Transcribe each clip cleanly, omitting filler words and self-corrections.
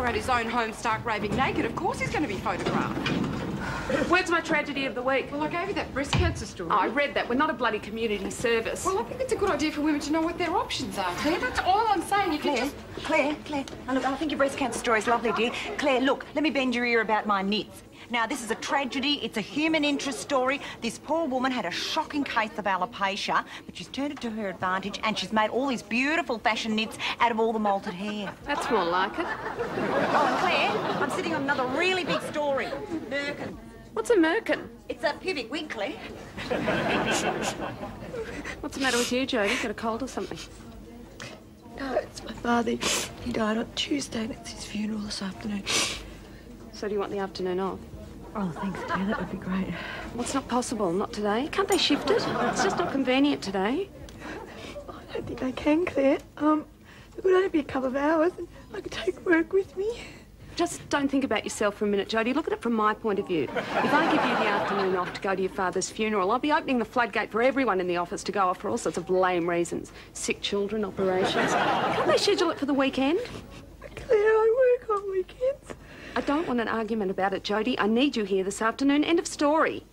decorate his own home stark raving naked, of course he's going to be photographed. Where's my tragedy of the week? Well, I gave you that breast cancer story. Oh, I read that. We're not a bloody community service. Well, I think it's a good idea for women to know what their options are, Claire. That's all I'm saying. You can just... Claire. Oh, look, I think your breast cancer story is lovely, dear. Claire, look, let me bend your ear about my knits. Now, this is a tragedy. It's a human interest story. This poor woman had a shocking case of alopecia, but she's turned it to her advantage and she's made all these beautiful fashion knits out of all the molted hair. That's more like it. Oh, and Claire, I'm sitting on another really big story. Merkin. What's a merkin? It's a pubic wig, Claire. What's the matter with you, Jodie? Got a cold or something? No, it's my father. He died on Tuesday and it's his funeral this afternoon. So do you want the afternoon off? Oh, thanks, Claire. That would be great. Well, it's not possible. Not today. Can't they shift it? It's just not convenient today. Oh, I don't think they can, Claire. It would only be a couple of hours and I could take work with me. Just don't think about yourself for a minute, Jodie. Look at it from my point of view. If I give you the afternoon off to go to your father's funeral, I'll be opening the floodgate for everyone in the office to go off for all sorts of lame reasons. Sick children, operations. Can't they schedule it for the weekend? Claire, I work on weekends. I don't want an argument about it, Jodie. I need you here this afternoon. End of story.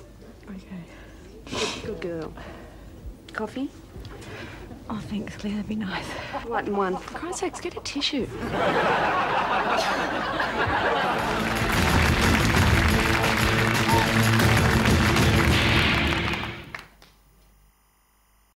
Okay. Good girl. Coffee? Oh, thanks, Claire. That'd be nice. Right in one. For Christ's sakes, get a tissue.